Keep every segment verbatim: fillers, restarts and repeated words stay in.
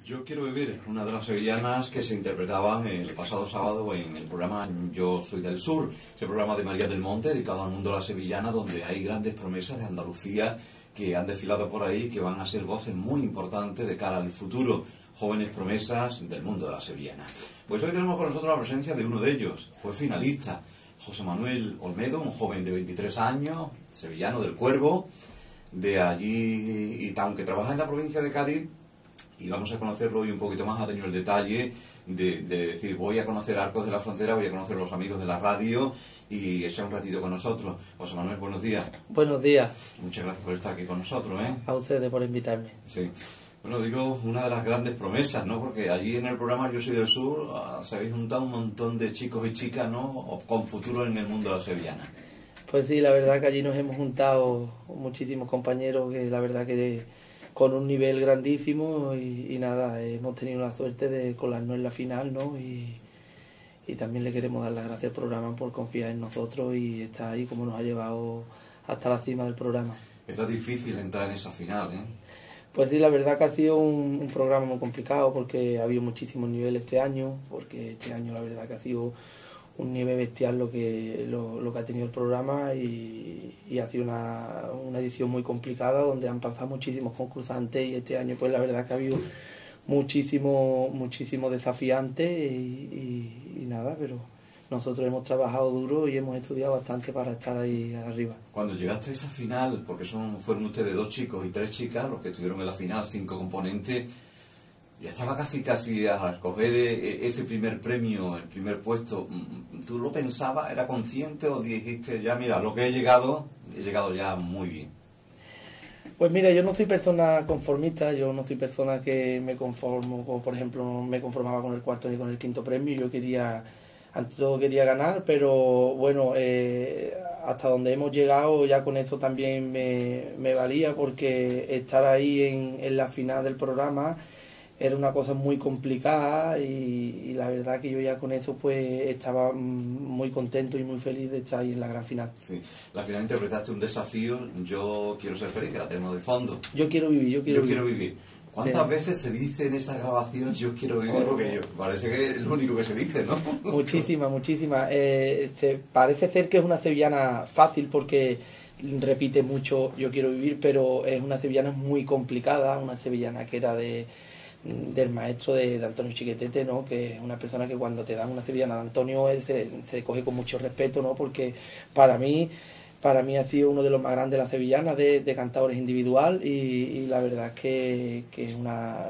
Yo quiero vivir, una de las sevillanas que se interpretaban el pasado sábado en el programa Yo Soy del Sur, ese programa de María del Monte dedicado al mundo de la sevillana, donde hay grandes promesas de Andalucía que han desfilado por ahí, que van a ser voces muy importantes de cara al futuro, jóvenes promesas del mundo de la sevillana. Pues hoy tenemos con nosotros la presencia de uno de ellos, fue finalista, José Manuel Olmedo, un joven de veintitrés años, sevillano del Cuervo, de allí, y aunque trabaja en la provincia de Cádiz, y vamos a conocerlo hoy un poquito más, ha tenido el detalle de, de decir, voy a conocer Arcos de la Frontera, voy a conocer a los amigos de la radio y sea un ratito con nosotros. José Manuel, buenos días. Buenos días. Muchas gracias por estar aquí con nosotros, ¿eh? A ustedes por invitarme. Sí. Bueno, digo, una de las grandes promesas, ¿no? Porque allí en el programa Yo Soy del Sur se habéis juntado un montón de chicos y chicas, ¿no? Con futuro en el mundo de la sevillana. Pues sí, la verdad que allí nos hemos juntado muchísimos compañeros que la verdad que con un nivel grandísimo y, y nada, hemos tenido la suerte de colarnos en la final, ¿no? Y, y también le queremos dar las gracias al programa por confiar en nosotros y estar ahí como nos ha llevado hasta la cima del programa. Está difícil entrar en esa final, ¿eh? Pues sí, la verdad que ha sido un, un programa muy complicado porque ha habido muchísimos niveles este año, porque este año la verdad que ha sido un nivel bestial lo que lo, lo que ha tenido el programa y, y ha sido una, una edición muy complicada donde han pasado muchísimos concursantes y este año pues la verdad que ha habido muchísimo muchísimo desafiantes y, y, y nada, pero nosotros hemos trabajado duro y hemos estudiado bastante para estar ahí arriba. Cuando llegaste a esa final, porque son fueron ustedes dos chicos y tres chicas los que estuvieron en la final, cinco componentes, ya estaba casi casi a escoger ese primer premio, el primer puesto. ¿Tú lo pensabas, era consciente o dijiste, ya mira, lo que he llegado, he llegado ya muy bien? Pues mira, yo no soy persona conformista, yo no soy persona que me conformo, como por ejemplo me conformaba con el cuarto ni con el quinto premio, yo quería, ante todo quería ganar, pero bueno, eh, hasta donde hemos llegado ya con eso también me, me valía, porque estar ahí en, en la final del programa era una cosa muy complicada y, y la verdad que yo ya con eso pues estaba muy contento y muy feliz de estar ahí en la gran final. Sí, la final interpretaste un desafío, Yo Quiero Ser Feliz, que la tenemos de fondo. Yo quiero vivir, yo quiero yo vivir. Quiero vivir. ¿Cuántas de... veces se dice en esa grabación Yo quiero vivir? Oh, porque yo, parece que es lo único que se dice, ¿no? Muchísimas, muchísimas. Eh, se, parece ser que es una sevillana fácil porque repite mucho Yo quiero vivir, pero es una sevillana muy complicada, una sevillana que era de... del maestro de, de Antonio Chiquetete, ¿no? Que es una persona que cuando te dan una sevillana de Antonio él se, se coge con mucho respeto, ¿no? Porque para mí para mí ha sido uno de los más grandes de la sevillana de, de cantadores individual y, y la verdad es que, que es una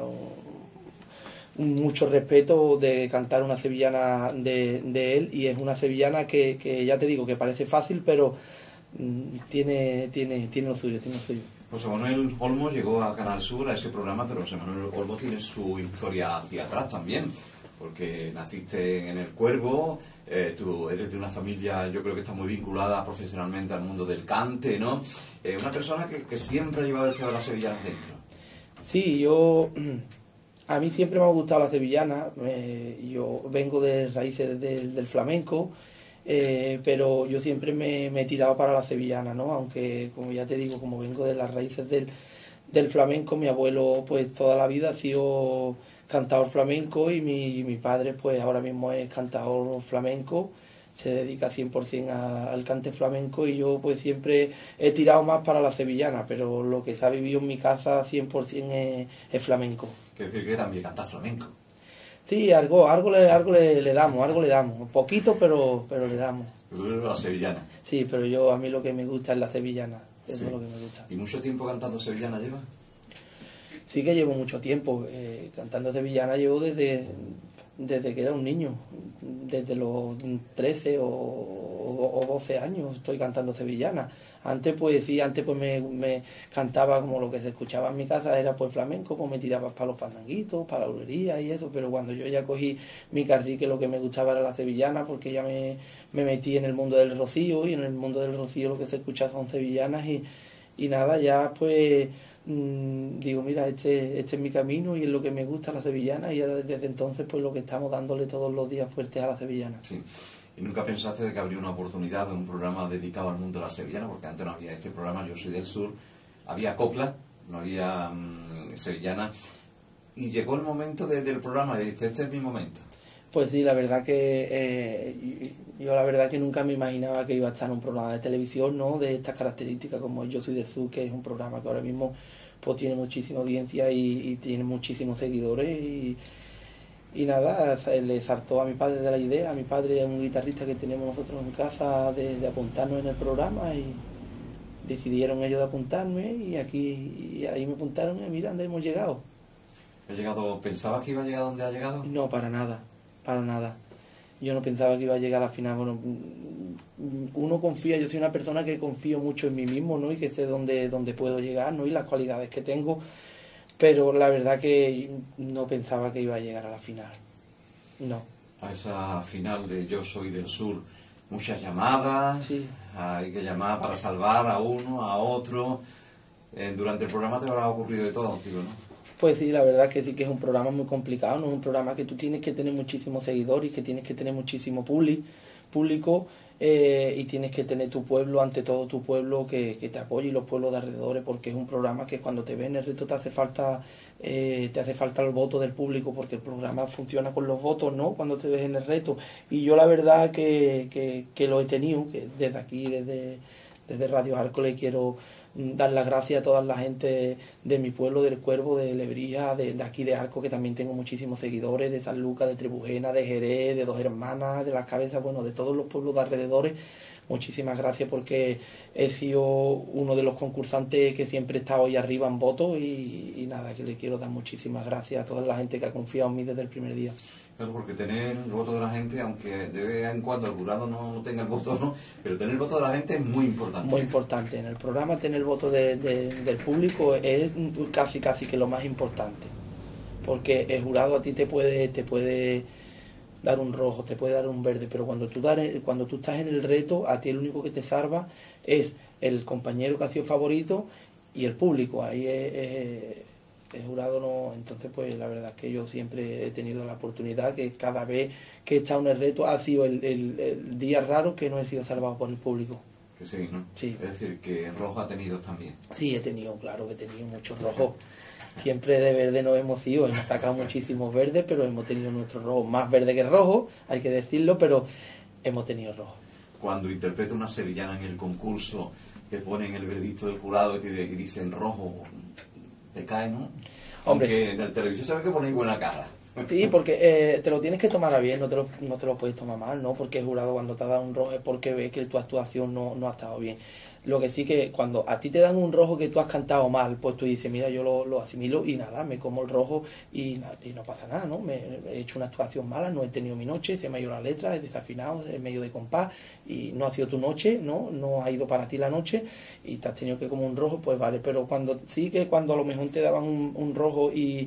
un, mucho respeto de cantar una sevillana de, de él, y es una sevillana que, que ya te digo que parece fácil, pero mmm, tiene, tiene, tiene lo suyo, tiene lo suyo. José Manuel Olmo llegó a Canal Sur, a ese programa, pero José Manuel Olmo tiene su historia hacia atrás también, porque naciste en El Cuervo, eh, tú eres de una familia, yo creo que está muy vinculada profesionalmente al mundo del cante, ¿no? Eh, una persona que, que siempre ha llevado esto de las sevillanas dentro. Sí, yo... A mí siempre me ha gustado la sevillana, eh, yo vengo de raíces del, del flamenco, Eh, pero yo siempre me, me he tirado para la sevillana, ¿no? Aunque, como ya te digo, como vengo de las raíces del, del flamenco, mi abuelo pues toda la vida ha sido cantador flamenco y mi, y mi padre pues ahora mismo es cantador flamenco, se dedica cien por ciento a, al cante flamenco, y yo pues siempre he tirado más para la sevillana, pero lo que se ha vivido en mi casa cien por ciento es, es flamenco. Quiere decir que también cantas flamenco. Sí, algo, algo, le, algo le, le damos, algo le damos, un poquito, pero, pero le damos. Tú eres la sevillana. Sí, pero yo a mí lo que me gusta es la sevillana, eso Sí. es lo que me gusta. ¿Y mucho tiempo cantando sevillana llevas? Sí que llevo mucho tiempo, eh, cantando sevillana llevo desde, desde que era un niño, desde los trece o, o, o doce años estoy cantando sevillana. Antes pues sí, antes pues me, me cantaba como lo que se escuchaba en mi casa, era pues flamenco, pues me tiraba para los fandanguitos, para la bulería y eso, pero cuando yo ya cogí mi carril, lo que me gustaba era la sevillana, porque ya me, me metí en el mundo del rocío, y en el mundo del rocío lo que se escucha son sevillanas, y, y nada, ya pues mmm, digo, mira, este, este es mi camino y es lo que me gusta, la sevillana, y ya desde entonces pues lo que estamos dándole todos los días fuertes a la sevillana. Sí. ¿Y nunca pensaste de que habría una oportunidad de un programa dedicado al mundo de la sevillana? Porque antes no había este programa, Yo Soy del Sur, había copla, no había mmm, sevillana. y llegó el momento de, del programa y dijiste, este es mi momento. Pues sí, la verdad que eh, yo la verdad que nunca me imaginaba que iba a estar en un programa de televisión, ¿no? De estas características como Yo Soy del Sur, que es un programa que ahora mismo pues tiene muchísima audiencia y, y tiene muchísimos seguidores y, y nada, le saltó a mi padre de la idea. A mi padre es un guitarrista que tenemos nosotros en casa de, de apuntarnos en el programa y decidieron ellos de apuntarme y aquí y ahí me apuntaron y mira dónde hemos llegado. ¿Ha llegado? ¿Pensabas que iba a llegar donde ha llegado? No, para nada, para nada. Yo no pensaba que iba a llegar a la final. Bueno, uno confía, yo soy una persona que confío mucho en mí mismo, ¿no? Y que sé dónde, dónde puedo llegar, ¿no? Y las cualidades que tengo, pero la verdad que no pensaba que iba a llegar a la final. No. A esa final de Yo Soy del Sur, muchas llamadas, sí. Hay que llamar para salvar a uno, a otro. Eh, durante el programa te habrá ocurrido de todo, tío, ¿no? Pues sí, la verdad que sí que es un programa muy complicado, ¿no? Es un programa que tú tienes que tener muchísimos seguidores, que tienes que tener muchísimo public, público eh, y tienes que tener tu pueblo, ante todo tu pueblo que, que te apoye y los pueblos de alrededores, porque es un programa que cuando te ves en el reto te hace falta eh, te hace falta el voto del público, porque el programa funciona con los votos, ¿no? Cuando te ves en el reto. Y yo la verdad que, que, que lo he tenido, que desde aquí, desde, desde Radio Arco le quiero dar las gracias a toda la gente de mi pueblo, del Cuervo, de Lebrija, de, de aquí de Arco, que también tengo muchísimos seguidores, de San Lucas, de Trebujena, de Jerez, de Dos Hermanas, de Las Cabezas, bueno, de todos los pueblos de alrededores. Muchísimas gracias porque he sido uno de los concursantes que siempre he estado ahí arriba en votos y, y nada, que le quiero dar muchísimas gracias a toda la gente que ha confiado en mí desde el primer día. Claro, porque tener el voto de la gente, aunque de vez en cuando el jurado no tenga el voto, ¿no? Pero tener el voto de la gente es muy importante. Muy importante. En el programa tener el voto de, de, del público es casi casi que lo más importante. Porque el jurado a ti te puede te puede dar un rojo, te puede dar un verde, pero cuando tú, dar, cuando tú estás en el reto, a ti el único que te salva es el compañero que ha sido favorito y el público. Ahí es... es el jurado no, entonces pues la verdad es que yo siempre he tenido la oportunidad que cada vez que he estado en el reto ha sido el, el, el día raro que no he sido salvado por el público. Que sí, ¿no? Sí. Es decir, que rojo ha tenido también. Sí, he tenido, claro que he tenido muchos rojos. Siempre de verde no hemos sido, hemos sacado muchísimos verdes, pero hemos tenido nuestros rojos más verde que rojo, hay que decirlo, pero hemos tenido rojo. Cuando interpreta una sevillana en el concurso, que ponen el veredicto del jurado y, te, y dicen rojo, te cae, ¿no? Hombre, aunque en el televisión se ve que ponéis buena cara. Sí, porque eh, te lo tienes que tomar a bien, no te lo, no te lo puedes tomar mal, ¿no? Porque el jurado cuando te ha dado un rojo es porque ve que tu actuación no, no ha estado bien. Lo que sí que cuando a ti te dan un rojo que tú has cantado mal, pues tú dices, mira, yo lo, lo asimilo y nada, me como el rojo y, y no pasa nada, ¿no? Me, he hecho una actuación mala, no he tenido mi noche, se me ha ido la letra, he desafinado, es medio de compás y no ha sido tu noche, ¿no? No ha ido para ti la noche y te has tenido que como un rojo, pues vale. Pero cuando sí que cuando a lo mejor te daban un, un rojo y...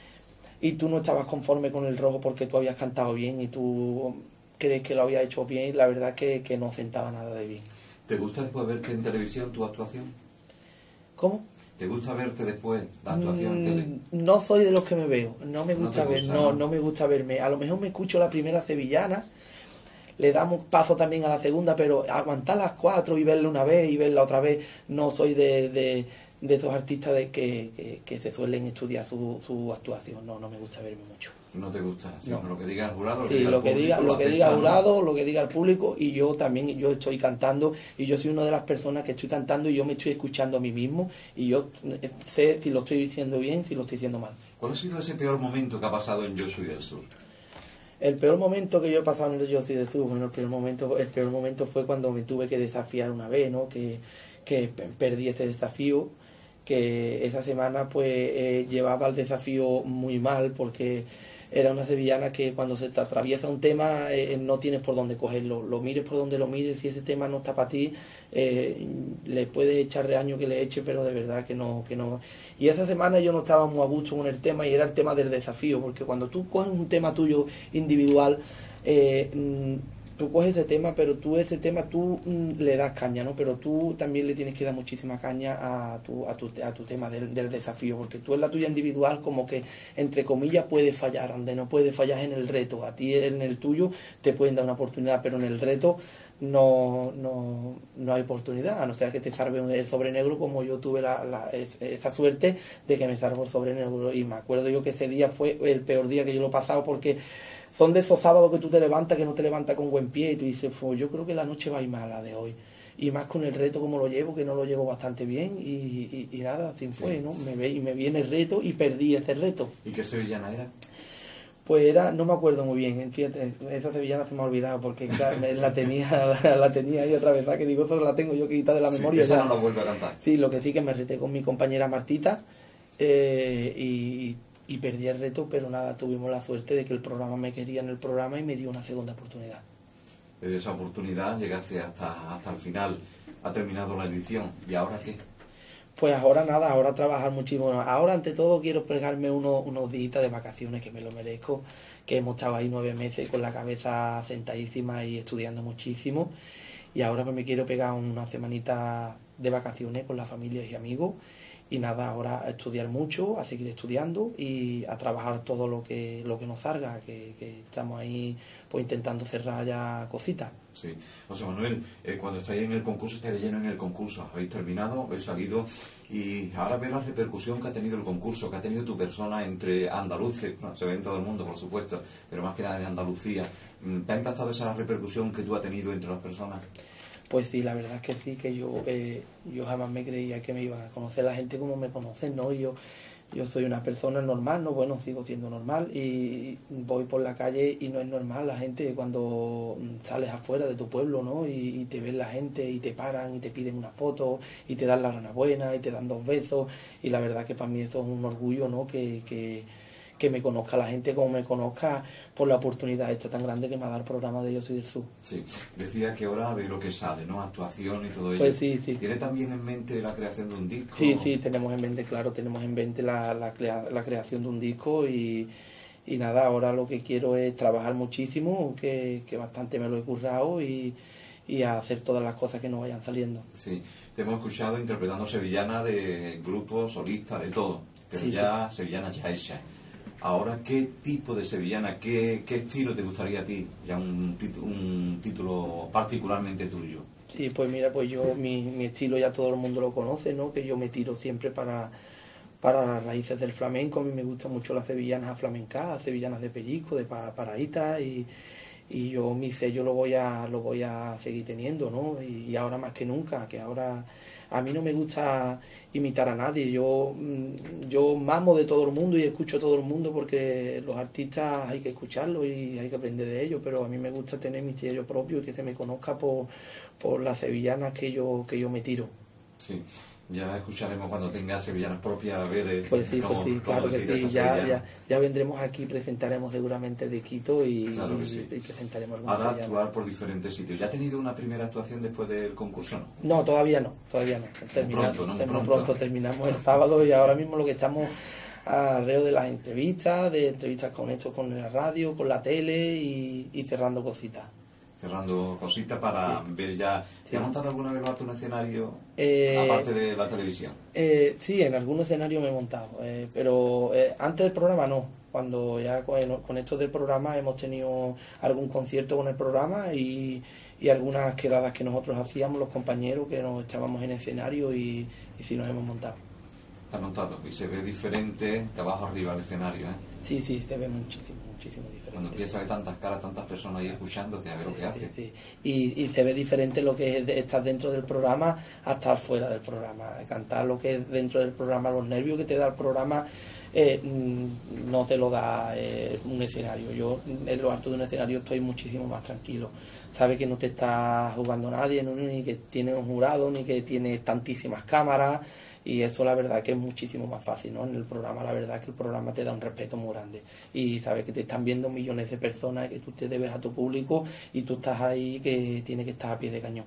y tú no estabas conforme con el rojo porque tú habías cantado bien y tú crees que lo habías hecho bien, la verdad que, que no sentaba nada de bien. ¿Te gusta después verte en televisión tu actuación? ¿Cómo? ¿Te gusta verte después la actuación en tele? No soy de los que me veo, no me gusta, no ver, gusta, no, ¿no? no me gusta verme. A lo mejor me escucho la primera sevillana, le damos paso también a la segunda, pero aguantar las cuatro y verla una vez y verla otra vez, no soy de... de de esos artistas de que, que, que se suelen estudiar su, su actuación. No, no me gusta verme mucho. No te gusta, sino no. Lo que diga el jurado, lo sí, que diga lo el que público, diga, lo lo que aceptas, diga el ¿no? jurado, lo que diga el público, y yo también, yo estoy cantando, y yo soy una de las personas que estoy cantando y yo me estoy escuchando a mí mismo, y yo sé si lo estoy diciendo bien, si lo estoy diciendo mal. ¿Cuál ha sido ese peor momento que ha pasado en Yo Soy del Sur? El peor momento que yo he pasado en el Yo Soy del Sur, bueno, el peor momento, el peor momento fue cuando me tuve que desafiar una vez, ¿no? Que, que perdí ese desafío, que esa semana pues eh, llevaba el desafío muy mal porque era una sevillana que cuando se te atraviesa un tema eh, no tienes por dónde cogerlo, lo mires por donde lo mires, si ese tema no está para ti eh, le puedes echar reaño que le eche, pero de verdad que no, que no. Y esa semana yo no estaba muy a gusto con el tema y era el tema del desafío, porque cuando tú coges un tema tuyo individual eh, tú coges ese tema, pero tú ese tema tú mm, le das caña, ¿no? Pero tú también le tienes que dar muchísima caña a tu, a tu, a tu tema del, del desafío, porque tú en la tuya individual como que, entre comillas, puedes fallar, donde no puedes fallar en el reto. A ti en el tuyo te pueden dar una oportunidad, pero en el reto no, no, no hay oportunidad, a no ser que te salve el sobre negro, como yo tuve la, la, esa suerte de que me salvó el sobre negro. Y me acuerdo yo que ese día fue el peor día que yo lo he pasado, porque son de esos sábados que tú te levantas, que no te levantas con buen pie, y tú dices, pues yo creo que la noche va a ir mala de hoy. Y más con el reto como lo llevo, que no lo llevo bastante bien, y, y, y nada, así fue, ¿no? Me, ve, y me viene el reto y perdí ese reto. ¿Y qué sevillana era? Pues era, no me acuerdo muy bien, fíjate, esa sevillana se me ha olvidado, porque claro, la tenía la tenía ahí otra vez, ¿sabes? Que digo, eso la tengo yo que quitar de la sí, memoria. Esa ya. no la vuelvo a cantar. Sí, lo que sí que me reté con mi compañera Martita, eh, y, y perdí el reto, pero nada, tuvimos la suerte de que el programa me quería en el programa y me dio una segunda oportunidad. Desde esa oportunidad llegaste hasta, hasta el final, ha terminado la edición, ¿y ahora qué? Pues ahora nada, ahora trabajar muchísimo. Ahora ante todo quiero pegarme unos, unos días de vacaciones, que me lo merezco, que hemos estado ahí nueve meses con la cabeza sentadísima y estudiando muchísimo. Y ahora pues me quiero pegar una semanita de vacaciones con la familia y amigos. Y nada, ahora a estudiar mucho, a seguir estudiando y a trabajar todo lo que lo que nos salga, que, que estamos ahí pues intentando cerrar ya cositas. Sí, José Manuel, eh, cuando estáis en el concurso, estáis de lleno en el concurso, habéis terminado, habéis salido y ahora ves la repercusión que ha tenido el concurso, que ha tenido tu persona entre andaluces, no, se ve en todo el mundo por supuesto, pero más que nada en Andalucía. ¿Te ha impactado esa repercusión que tú has tenido entre las personas? Pues sí, la verdad es que sí, que yo eh, yo jamás me creía que me iban a conocer la gente como me conocen, ¿no? Yo, yo soy una persona normal, ¿no? Bueno, sigo siendo normal y voy por la calle y no es normal la gente cuando sales afuera de tu pueblo, ¿no? Y, y te ven la gente y te paran y te piden una foto y te dan la enhorabuena y te dan dos besos y la verdad que para mí eso es un orgullo, ¿no? Que... que que me conozca la gente como me conozca por la oportunidad esta tan grande que me ha dado el programa de Yo Soy del Sur. Sí, decía que ahora ve lo que sale, ¿no? Actuación y todo ello. Pues sí, sí. ¿Tiene también en mente la creación de un disco? Sí, sí, tenemos en mente, claro, tenemos en mente la, la, crea, la creación de un disco y, y nada, ahora lo que quiero es trabajar muchísimo, que, que bastante me lo he currado y, y a hacer todas las cosas que nos vayan saliendo. Sí, te hemos escuchado interpretando sevillana de grupos, solistas, de todo, pero sí, ya sí. sevillana ya hecha. Ahora, ¿qué tipo de sevillana, qué, qué estilo te gustaría a ti? Ya un, un título particularmente tuyo. Sí, pues mira, pues yo, mi, mi estilo ya todo el mundo lo conoce, ¿no? Que yo me tiro siempre para, para las raíces del flamenco. A mí me gustan mucho las sevillanas aflamencadas, sevillanas de pellizco, de paraíta y, y yo mi sello lo voy a lo voy a seguir teniendo, ¿no? Y, y ahora más que nunca, que ahora a mí no me gusta imitar a nadie, yo yo mamo de todo el mundo y escucho a todo el mundo porque los artistas hay que escucharlos y hay que aprender de ellos, pero a mí me gusta tener mi sello propio y que se me conozca por, por las sevillanas que yo que yo me tiro. Sí. Ya escucharemos cuando tenga sevillanas propias a ver eh, pues sí, cómo, pues sí, claro que sí, ya, ya, ya vendremos aquí, presentaremos seguramente de Quito y, claro que y, sí. y presentaremos alguna sevillana. A actuar por diferentes sitios. ¿Ya ha tenido una primera actuación después del concurso? No, no todavía no, todavía no. Terminamos, pronto, ¿no? terminamos Pronto. pronto, terminamos el sábado y ahora mismo lo que estamos alrededor de las entrevistas, de entrevistas con esto, con la radio, con la tele y, y cerrando cositas. Cerrando cositas para sí. ver ya. ¿Te sí. has montado alguna vez más un escenario eh, aparte de la televisión? Eh, sí, en algún escenario me he montado, eh, pero eh, antes del programa no. Cuando ya con, con esto del programa hemos tenido algún concierto con el programa y, y algunas quedadas que nosotros hacíamos los compañeros que nos echábamos en escenario y, y sí nos hemos montado. Está montado y se ve diferente de abajo arriba el escenario, ¿eh? Sí, sí, se ve muchísimo, muchísimo diferente. Cuando empieza a ver tantas caras, tantas personas ahí escuchándote a ver lo que sí, hace. Sí. Y, y se ve diferente lo que es de estar dentro del programa a estar fuera del programa. Cantar lo que es dentro del programa, los nervios que te da el programa, eh, no te lo da eh, un escenario. Yo en lo alto de un escenario estoy muchísimo más tranquilo. Sabes que no te está jugando nadie, ¿no? Ni que tiene un jurado, ni que tiene tantísimas cámaras. Y eso la verdad que es muchísimo más fácil, ¿no? En el programa la verdad que el programa te da un respeto muy grande y sabes que te están viendo millones de personas, que tú te debes a tu público y tú estás ahí que tiene que estar a pie de cañón.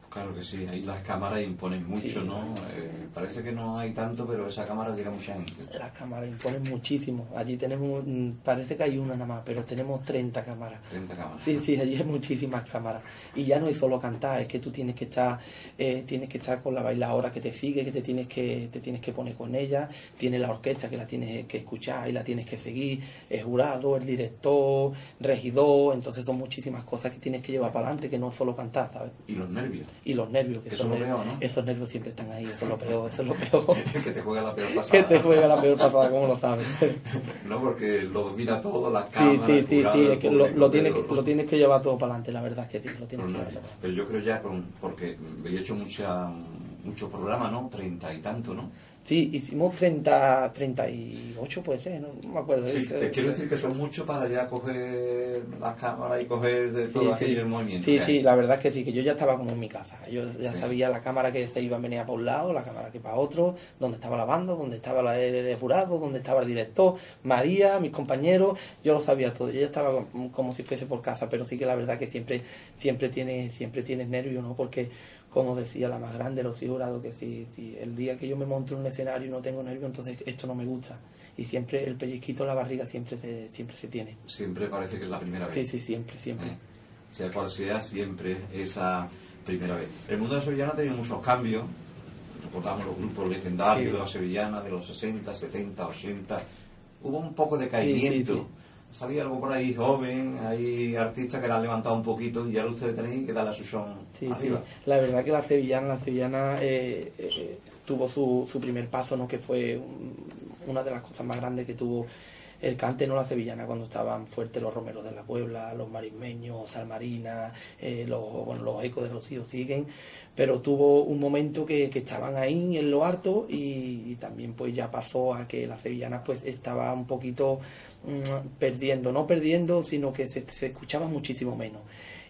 Claro que sí, ahí las cámaras imponen mucho, Sí. ¿no? Eh, parece que no hay tanto, pero esa cámara llega a mucha gente. Las cámaras imponen muchísimo. Allí tenemos, mm, parece que hay una nada más, pero tenemos treinta cámaras. treinta cámaras. Sí, sí, allí hay muchísimas cámaras. Y ya no es solo cantar, es que tú tienes que estar, eh, tienes que estar con la bailadora que te sigue, que te tienes que, te tienes que poner con ella, tiene la orquesta que la tienes que escuchar y la tienes que seguir, el jurado, el director, regidor, entonces son muchísimas cosas que tienes que llevar para adelante, que no es solo cantar, ¿sabes? Y los nervios. Y los nervios, que Eso esos, es lo nervios, peor, ¿no? esos nervios siempre están ahí, eso es lo peor, eso es lo peor. Que te juega la peor Que pasada. te juega la peor pasada, como lo sabes. No, porque lo domina todo, las Sí, cámaras, sí, el sí, jurado, sí, el es que lo, público, lo, tienes pero- que, lo tienes que llevar todo para adelante, la verdad es que sí, lo tienes los que llevar nervios. todo. Pero yo creo ya, con, porque he hecho mucha, muchos programas, ¿no? Treinta y tanto, ¿no? Sí, hicimos treinta, treinta y ocho, puede ser, no, no me acuerdo. Sí, Es- te es- quiero decir que son muchos para ya coger las cámaras y coger de todo Sí, aquello sí, el movimiento. sí, que sí, hay. la verdad es que sí, que yo ya estaba como en mi casa. Yo ya Sí. sabía la cámara que se iba a venir para un lado, la cámara que para otro, dónde estaba la banda, dónde estaba la- el, el jurado, dónde estaba el director, María, mis compañeros, yo lo sabía todo. Yo ya estaba como, como si fuese por casa, pero sí que la verdad que siempre, siempre tienes, siempre tienes nervios, ¿no? Porque, como decía la más grande, los jurados, que si, si el día que yo me monto en un escenario y no tengo nervios, entonces esto no me gusta. Y siempre el pellizquito en la barriga siempre se, siempre se tiene. Siempre parece que es la primera vez. Sí, sí, siempre, siempre. Eh, Sea cual sea, siempre esa primera vez. El mundo de la sevillana ha tenido muchos cambios. Recordamos los grupos legendarios Sí. de la sevillana de los sesenta, setenta, ochenta. Hubo un poco de caimiento. Sí, sí, Salía algo por ahí joven, hay artistas que la han levantado un poquito y ahora ustedes tenéis que darle a su son Sí, sí. arriba. La verdad que la sevillana, la sevillana eh, eh, tuvo su, su primer paso, ¿no? Que fue un- una de las cosas más grandes que tuvo el cante, no la sevillana, cuando estaban fuertes los romeros de la Puebla, los marismeños, Salmarina, eh, los, bueno, los ecos de Rocío siguen, pero tuvo un momento que, que estaban ahí en lo harto y, y también pues ya pasó a que la sevillana pues estaba un poquito mm, perdiendo, no perdiendo, sino que se, se escuchaba muchísimo menos.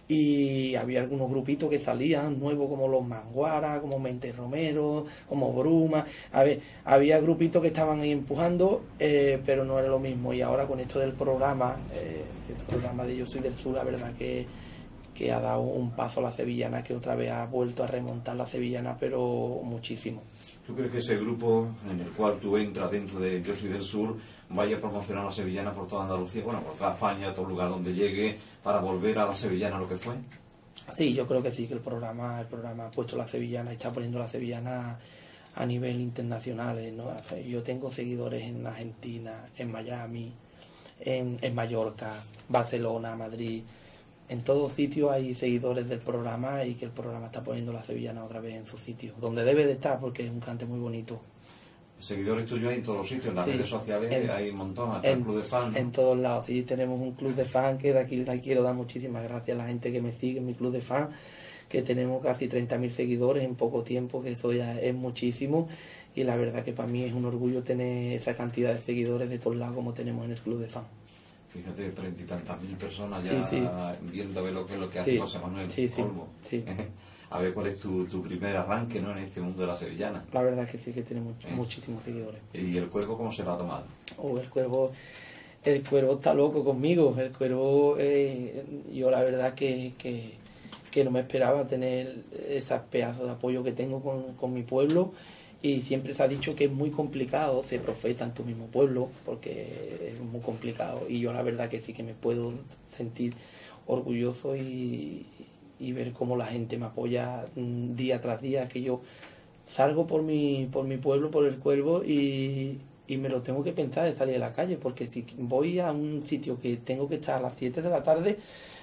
Y había algunos grupitos que salían nuevos, como los Manguara, como Mente Romero, como Bruma. A ver, había grupitos que estaban ahí empujando, eh, pero no era lo mismo. Y ahora con esto del programa, eh, el programa de Yo Soy del Sur, la verdad que, que ha dado un paso a la sevillana, que otra vez ha vuelto a remontar la sevillana, pero muchísimo. ¿Tú crees que ese grupo en el cual tú entras dentro de Yo Soy del Sur vaya a promocionar a la sevillana por toda Andalucía, bueno, por toda España, todo lugar donde llegue, para volver a la sevillana lo que fue? Sí, yo creo que sí, que el programa, el programa ha puesto la sevillana, está poniendo la sevillana a nivel internacional, eh, ¿no? O sea, yo tengo seguidores en Argentina, en Miami, en, en Mallorca, Barcelona, Madrid. En todos sitios hay seguidores del programa y que el programa está poniendo la sevillana otra vez en su sitio, donde debe de estar, porque es un cante muy bonito. Seguidores tuyos hay en todos los sitios, en las Sí. redes sociales En- hay un montón, hasta el En, club de fans. en todos lados, sí, tenemos un club de fans que de aquí le quiero dar muchísimas gracias a la gente que me sigue en mi club de fans, que tenemos casi treinta mil seguidores en poco tiempo, que eso ya es muchísimo, y la verdad que para mí es un orgullo tener esa cantidad de seguidores de todos lados como tenemos en el club de fans. Fíjate, treinta y tantas mil personas Sí, ya sí. viendo a ver lo que es lo que hace Sí, José Manuel sí, sí, Olmo. sí. A ver cuál es tu, tu primer arranque, ¿no?, en este mundo de la sevillana. La verdad que sí, que tiene much- Eh. muchísimos seguidores. ¿Y el cuervo cómo se lo ha tomado? Oh, el cuervo, el cuervo está loco conmigo. El cuervo, eh, yo la verdad que, que, que no me esperaba tener esos pedazos de apoyo que tengo con, con mi pueblo. Y siempre se ha dicho que es muy complicado ser profeta en tu mismo pueblo, porque es muy complicado. Y yo la verdad que sí que me puedo sentir orgulloso y, y ver cómo la gente me apoya mm, día tras día, que yo salgo por mi, por mi pueblo, por el cuervo, y, y me lo tengo que pensar de salir a la calle, porque si voy a un sitio que tengo que estar a las siete de la tarde,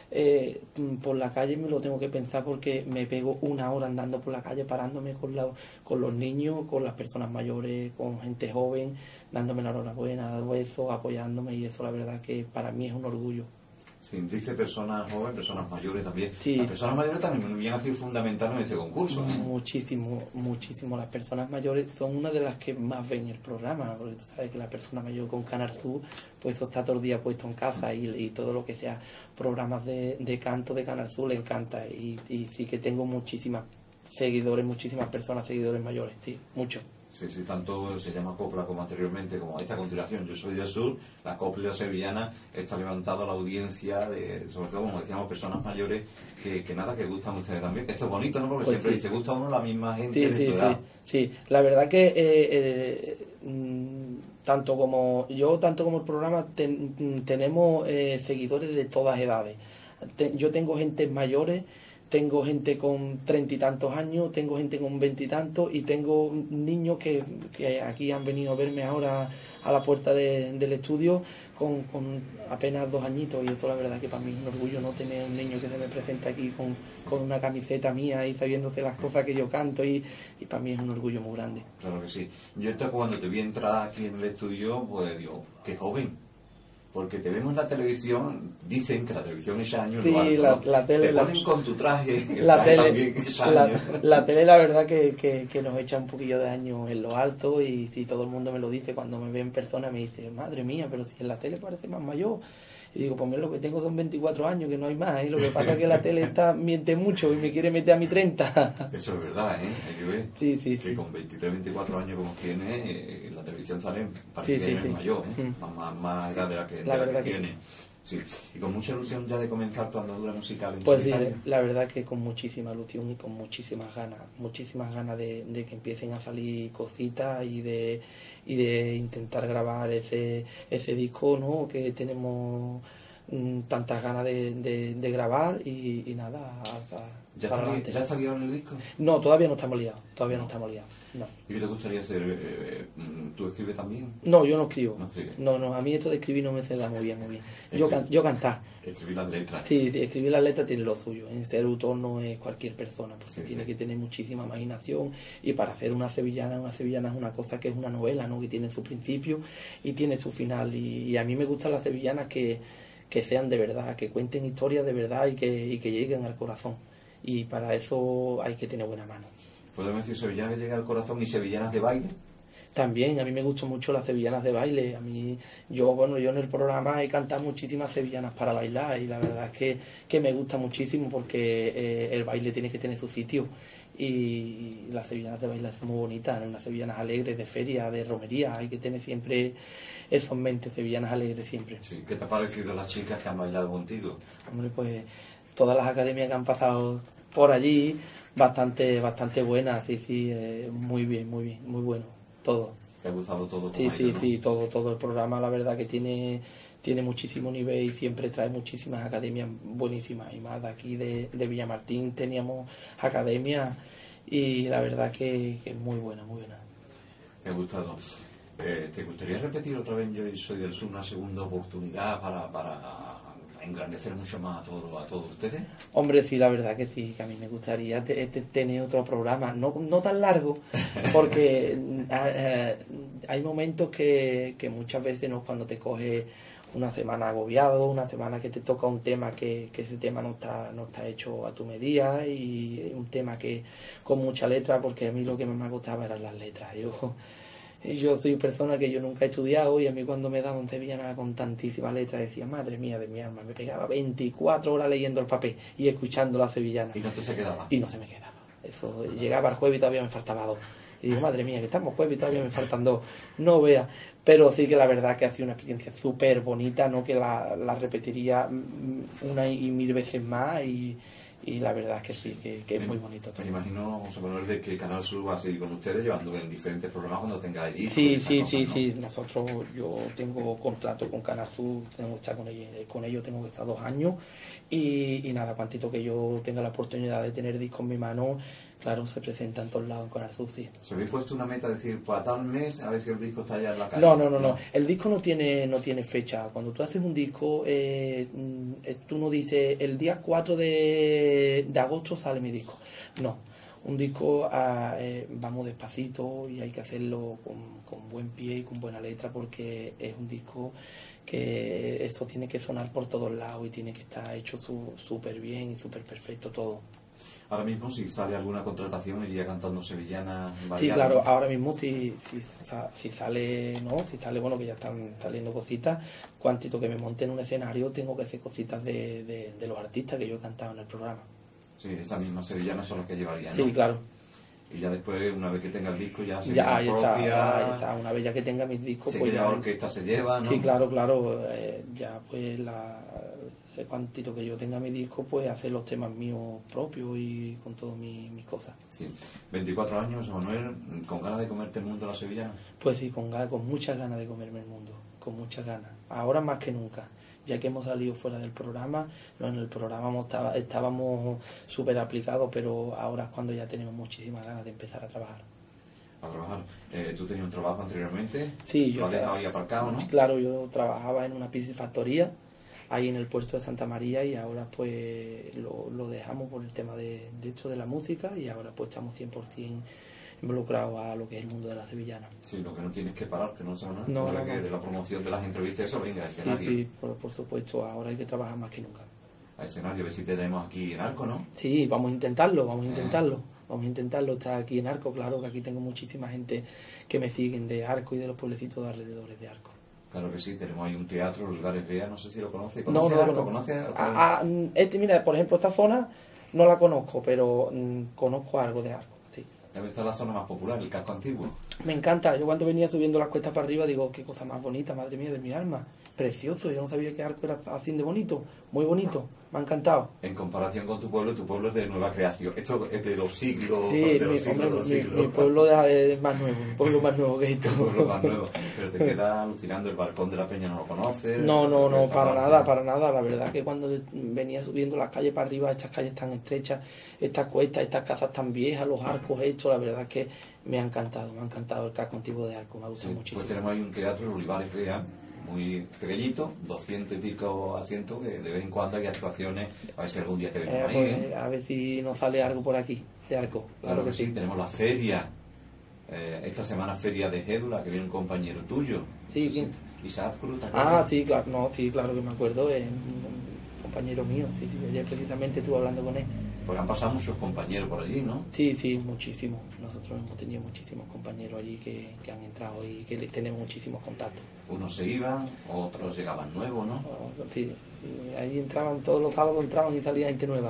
eh, por la calle me lo tengo que pensar, porque me pego una hora andando por la calle, parándome con, la, con los niños, con las personas mayores, con gente joven, dándome la enhorabuena, dando eso, apoyándome, y eso la verdad que para mí es un orgullo. Sí, dice personas jóvenes, personas mayores también. Sí. Las personas mayores también bien ha sido fundamental en este concurso, ¿eh? Muchísimo, muchísimo. Las personas mayores son una de las que más ven el programa, porque tú sabes que la persona mayor con Canal Sur, pues eso está todo el día puesto en casa, y, y todo lo que sea programas de, de canto de Canal Sur le encanta, y, y sí que tengo muchísimas seguidores, muchísimas personas, seguidores mayores, sí, mucho. Sí, sí, tanto se llama copla como anteriormente, como esta continuación, Yo soy del sur, la copla sevillana está levantado a la audiencia, de, sobre todo, como decíamos, personas mayores, que, que nada, que gustan ustedes también, que esto es bonito, ¿no? Porque pues siempre sí. dice, gusta a uno la misma gente Sí, de sí, tu sí, edad. sí. La verdad que eh, eh, mm, tanto como yo, tanto como el programa, ten- tenemos eh, seguidores de todas edades. Te- yo tengo gente mayores, tengo gente con treinta y tantos años, tengo gente con veintitantos y, y tengo niños que, que aquí han venido a verme ahora a la puerta de- del estudio con, con apenas dos añitos, y eso la verdad que para mí es un orgullo, no tener un niño que se me presenta aquí con, con una camiseta mía y sabiéndose las cosas que yo canto, y, y para mí es un orgullo muy grande. Claro que sí. Yo esto cuando te vi entrar aquí en el estudio, pues digo, qué joven. Porque te vemos en la televisión, dicen que la televisión es años. Sí, lo alto, la, ¿no? la tele... Te la, ponen con tu traje, el la traje tele, también es la, años. la tele la verdad que, que, que nos echa un poquillo de años en lo alto, y si todo el mundo me lo dice cuando me ve en persona, me dice, madre mía, pero si en la tele parece más mayor. Y digo, pues mira, lo que tengo son veinticuatro años, que no hay más, ¿eh? Lo que pasa es que la tele está miente mucho y me quiere meter a mi treinta. Eso es verdad, ¿eh? Hay que ver. Sí, sí, que sí. con veintitrés, veinticuatro años como tiene, eh, la televisión sale, parece Sí, que sí, es sí. mayor, ¿eh? Mm. Más, más, más edad de la que, de La la verdad que que tiene. Sí. Y con mucha ilusión ya de comenzar tu andadura musical en Pues sí, solitario. la verdad que con muchísima ilusión y con muchísimas ganas, muchísimas ganas de, de que empiecen a salir cositas y de y de intentar grabar ese ese disco, ¿no? Que tenemos mm, tantas ganas de, de, de grabar, y, y nada, hasta ¿Ya, para salió, adelante. ¿Ya salió en el disco? No, todavía no estamos liados, todavía no, No. estamos liados, no. ¿Y qué te gustaría hacer? Eh, ¿Tú escribes también? No, yo no escribo. No escribes. No, no, a mí esto de escribir no me se da muy bien, muy bien. Es Yo, que- can- yo cantar. Escribir las letras. Sí, sí, escribir las letras tiene lo suyo. En este autor no es cualquier persona, porque Sí, tiene sí. que tener muchísima imaginación. Y para hacer una sevillana, una sevillana es una cosa que es una novela, ¿no? Que tiene su principio y tiene su final. Y, y a mí me gustan las sevillanas que, que sean de verdad, que cuenten historias de verdad y que, y que lleguen al corazón. Y para eso hay que tener buena mano. ¿Podemos decir sevillanas que llegan al corazón y sevillanas de baile? También, a mí me gustan mucho las sevillanas de baile. A mí, yo, bueno, yo en el programa he cantado muchísimas sevillanas para bailar, y la verdad es que, que me gusta muchísimo, porque eh, el baile tiene que tener su sitio. Y las sevillanas de baile son muy bonitas, ¿no? Unas sevillanas alegres de feria, de romería. Hay que tener siempre eso en mente, sevillanas alegres siempre. Sí. ¿Qué te ha parecido las chicas que han bailado contigo? Hombre, pues todas las academias que han pasado por allí, bastante, bastante buenas, sí, sí, eh, muy bien, muy bien, muy bueno, todo. ¿Te ha gustado todo? Sí, como ha sí, ido, ¿no? sí, todo, todo el programa, la verdad que tiene, tiene muchísimo nivel y siempre trae muchísimas academias buenísimas. Y más de aquí de, de Villamartín teníamos academias, y la verdad que, que es muy buena, muy buena. Me ha gustado. Eh, ¿Te gustaría repetir otra vez Yo soy del sur, una segunda oportunidad para, para engrandecer mucho más a todos a todos ustedes? Hombre, sí, la verdad que sí, que a mí me gustaría te- te- tener otro programa, no, no tan largo, porque eh, eh, hay momentos que, que muchas veces, ¿no? Cuando te coge una semana agobiado, una semana que te toca un tema que, que ese tema no está, no está hecho a tu medida, y un tema que con mucha letra, porque a mí lo que más me gustaba eran las letras. Yo, yo soy persona que yo nunca he estudiado, y a mí cuando me daban sevillana con tantísimas letras decía, madre mía de mi alma, me pegaba veinticuatro horas leyendo el papel y escuchando la sevillana. Y no te se quedaba. Y no se me quedaba. Eso, llegaba el jueves y todavía me faltaba dos. Y digo, madre mía, que estamos jueves y todavía me faltan dos. No vea. Pero sí que la verdad que ha sido una experiencia súper bonita, ¿no? Que la, la repetiría mm, una y mil veces más, y, y la verdad es que sí, que, que es muy bonito todo. Me imagino, José Manuel, de que Canal Sur va a seguir con ustedes llevando en diferentes programas cuando tengáis discos y Sí, esas sí, cosas, sí, ¿no? sí. Nosotros, yo tengo contrato con Canal Sur, tengo que estar con ellos, con ellos tengo que estar dos años, y, y nada, cuantito que yo tenga la oportunidad de tener disco en mi mano, claro, se presenta en todos lados en Canal Sur, sí. ¿Se habéis puesto una meta de decir, pues a tal mes, a ver si el disco está ya en la calle? No, no, no, no. El disco no tiene, no tiene fecha. Cuando tú haces un disco, eh, mm, eh, tú no dices, el día cuatro de, de agosto sale mi disco. No. Un disco ah, eh, vamos despacito, y hay que hacerlo con, con buen pie y con buena letra, porque es un disco que esto tiene que sonar por todos lados y tiene que estar hecho súper bien y súper perfecto todo. Ahora mismo, si sale alguna contratación, iría cantando sevillana. Sí, variada. claro, ahora mismo si, si, sa- si sale, ¿no? Si sale, bueno, que ya están saliendo cositas, cuantito que me monte en un escenario, tengo que hacer cositas de, de, de los artistas que yo he cantado en el programa. Sí, esas mismas sevillanas son las que llevarían, Sí, ¿no? claro. Y ya después, una vez que tenga el disco, ya se Ya, viene ya está, propia, ya está. Una vez ya que tenga mis discos, sé pues que ya... la orquesta se lleva, ¿no? Sí, claro, claro. eh, ya pues la, el cuantito que yo tenga mi disco, pues hacer los temas míos propios y con todas mis, mis cosas. Sí. veinticuatro años, Manuel, con ganas de comerte el mundo de la sevillana. Pues sí, con, ganas- con muchas ganas de comerme el mundo, con muchas ganas. Ahora más que nunca, ya que hemos salido fuera del programa, no, en el programa hemos estaba- estábamos súper aplicados, pero ahora es cuando ya tenemos muchísimas ganas de empezar a trabajar. A trabajar. Eh, ¿Tú tenías un trabajo anteriormente? Sí, yo Lo has dejado tra- ahí aparcado, ¿no? Claro, yo trabajaba en una piscifactoría, ahí en el puerto de Santa María, y ahora pues lo, lo dejamos por el tema de, de esto de la música, y ahora pues estamos cien por ciento involucrados a lo que es el mundo de la sevillana. Sí, lo que no tienes que pararte, ¿no? Manuel? No, Para no, que no. de la promoción de las entrevistas, eso venga, a Sí, escenario. sí, por, por supuesto, ahora hay que trabajar más que nunca. A escenario, a ver si te tenemos aquí en Arco, ¿no? Sí, vamos a intentarlo, vamos a Eh. intentarlo. Vamos a intentarlo, estar aquí en Arco, claro que aquí tengo muchísima gente que me siguen de Arco y de los pueblecitos de alrededores de Arco. Claro que sí, tenemos ahí un teatro, Lugares Vea, no sé si lo conoce. No, ¿Conoce no, Arco? no. ¿Conoce Arco? Ah, ah, mm, este, mira, por ejemplo, esta zona no la conozco, pero mm, conozco algo de Arco, sí. Debe estar la zona más popular, el casco antiguo. Me encanta, yo cuando venía subiendo las cuestas para arriba digo, qué cosa más bonita, madre mía de mi alma. Precioso, yo no sabía que Arco era así de bonito, muy bonito, me ha encantado. En comparación con tu pueblo, tu pueblo es de nueva creación. Esto es de los siglos, Sí, de los mi, siglos, hombre, de los mi- siglos. mi pueblo es más nuevo, mi pueblo más nuevo que esto. Tu pueblo más nuevo. Pero te queda alucinando, el balcón de la Peña no lo conoces. No, no, no, Esta para parte. nada, para nada. La verdad que cuando venía subiendo las calles para arriba, estas calles tan estrechas, estas cuestas, estas casas tan viejas, los arcos hechos, la verdad que me ha encantado, me ha encantado el casco antiguo de Arco, me ha gustado Sí, muchísimo. pues tenemos ahí un teatro, el Olivares Vea, muy pequeñito, doscientos y pico asientos, que de vez en cuando hay actuaciones, a ver si algún día te venimos Eh, ahí. pues, ¿eh? a ver si nos sale algo por aquí, de Arco, Claro que sí, tenemos la feria, eh, esta semana feria de Gédula, que viene un compañero tuyo. Sí, No sé ¿quién? si- Isaac Cruz, ¿te Ah, acuerdas? sí, claro, no, sí, claro que me acuerdo, es un compañero mío, sí, sí, ayer precisamente estuve hablando con él. Pues han pasado muchos compañeros por allí, ¿no? Sí, sí, muchísimo. Nosotros hemos tenido muchísimos compañeros allí que, que han entrado y que le- tenemos muchísimos contactos. Unos se iban, otros llegaban nuevos, ¿no? Sí, y ahí entraban, todos los sábados entraban y salía gente nueva.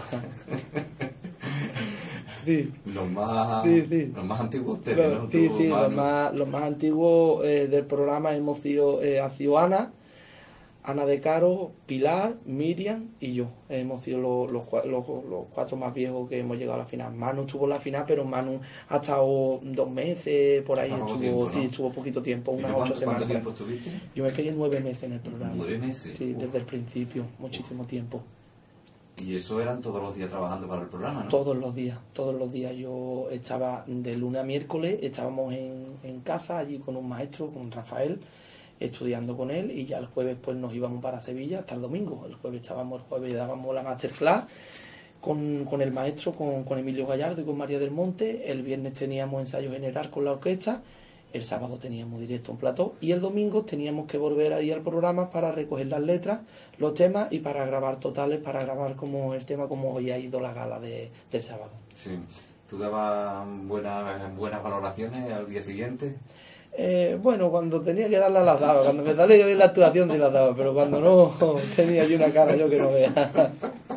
Sí, Los más, Sí, sí. los más antiguos ustedes, Los- ¿no? sí, Tú, sí, los Manu. más, los más antiguos eh, del programa hemos sido, eh, ha sido Ana, Ana de Caro, Pilar, Miriam y yo. Hemos sido los, los, cua- los, los cuatro más viejos que hemos llegado a la final. Manu estuvo en la final, pero Manu ha estado dos meses, por ahí Ha estado estuvo, tiempo, sí, ¿no? estuvo poquito tiempo, ¿Y unas tú ocho cuánto, cuánto semanas. tiempo estuviste? Yo me pegué nueve meses en el programa. Nueve meses. Sí, Uf. desde el principio, muchísimo tiempo. Y eso eran todos los días trabajando para el programa, ¿no? Todos los días, todos los días. Yo estaba de lunes a miércoles, estábamos en, en casa allí con un maestro, con Rafael, estudiando con él, y ya el jueves pues nos íbamos para Sevilla hasta el domingo. El jueves estábamos, el jueves dábamos la masterclass con, con el maestro, con, con Emilio Gallardo y con María del Monte. El viernes teníamos ensayo general con la orquesta. El sábado teníamos directo en plató y el domingo teníamos que volver ahí al programa para recoger las letras, los temas y para grabar totales, para grabar como el tema como hoy ha ido la gala de, del sábado. Sí. ¿Tú dabas buenas, buenas valoraciones al día siguiente? Eh, bueno, cuando tenía que darla las daba, cuando me salía bien la actuación sí las daba, pero cuando no tenía yo una cara yo que no vea.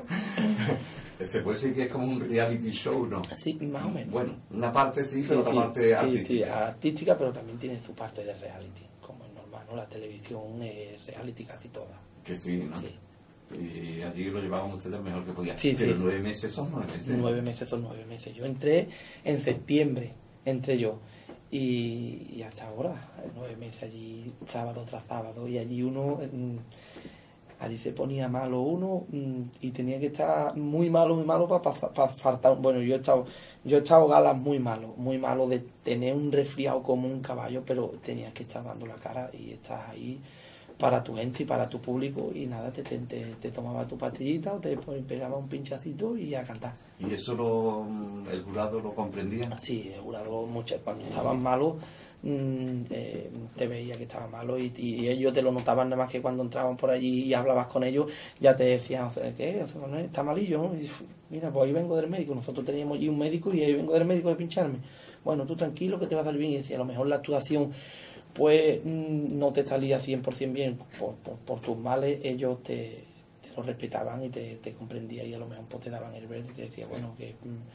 Se puede decir que es como un reality show, ¿no? Sí, más o menos. Bueno, una parte sí, pero Sí, otra sí, parte sí, artística. sí, artística, pero también tiene su parte de reality, como es normal, ¿no? La televisión es reality casi toda. Que sí, ¿no? Sí. Y allí lo llevaban ustedes mejor que podían. Sí, pero sí. nueve meses son nueve meses. Nueve meses son nueve meses. Yo entré en septiembre, entré yo. Y, y hasta ahora, nueve meses allí, sábado tras sábado. Y allí uno, mm, allí se ponía malo uno mm, y tenía que estar muy malo, muy malo para faltar. Bueno, yo he estado, yo he estado galas muy malo, muy malo de tener un resfriado como un caballo, pero tenías que estar dando la cara y estás ahí para tu gente y para tu público y nada, te, te, te, te tomaba tu pastillita o te pegaba un pinchacito y a cantar. ¿Y eso lo, el jurado lo comprendía? Sí, el jurado muchas, cuando estaban malos mmm, eh, te veía que estaban malos y, y ellos te lo notaban nada más que cuando entraban por allí y hablabas con ellos ya te decían, o sea, ¿qué? O sea, Manuel, está malillo, ¿no? Y, mira, pues ahí vengo del médico, nosotros teníamos allí un médico y ahí vengo del médico de pincharme. Bueno, tú tranquilo que te va a salir bien. Y decía, a lo mejor la actuación pues no te salía cien por ciento bien por, por, por tus males, ellos te, te lo respetaban y te, te comprendían y a lo mejor pues, te daban el verde y te decían, bueno, que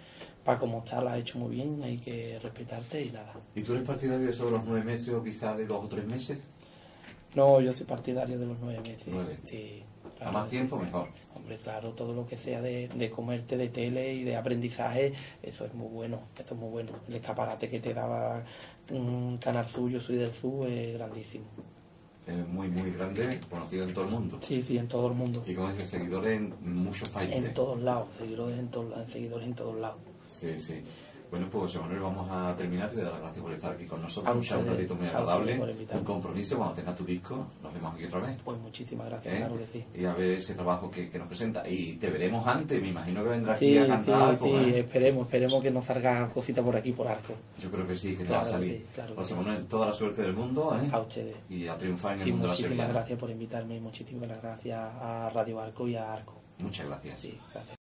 para como está la has hecho muy bien, hay que respetarte y nada. ¿Y tú eres partidario de eso de los nueve meses o quizás de dos o tres meses? No, yo soy partidario de los nueve meses. Nueve. Sí, A más tiempo, mejor. Hombre, claro, todo lo que sea de, de comerte de tele y de aprendizaje, eso es muy bueno, eso es muy bueno. El escaparate que te daba um, Canal Sur, Yo Soy del Sur, es grandísimo. Es muy, muy grande, conocido en todo el mundo. Sí, sí, en todo el mundo. Y como dice, seguidores en muchos países. En todos lados, seguidores en todos, seguidores en todos lados. Sí, sí. Bueno, pues José Manuel, vamos a terminar. Te voy a dar las gracias por estar aquí con nosotros. A Un ustedes, ratito muy a agradable. ustedes por invitarme. Un compromiso. Cuando tengas tu disco, nos vemos aquí otra vez. Pues muchísimas gracias, ¿Eh? claro que sí. Y a ver ese trabajo que, que nos presenta. Y te veremos antes, me imagino que vendrás Sí, aquí a sí, cantar algo. sí, ¿eh? esperemos, esperemos que nos salga cosita por aquí, por Arco. Yo creo que sí, que te Claro va a que salir. sí, claro que José sí. Manuel, toda la suerte del mundo, ¿eh? A ustedes. Y a triunfar en el Y mundo de la muchísimas sevillana. gracias por invitarme y muchísimas gracias a Radio Arco y a Arco. Muchas gracias. Sí, gracias.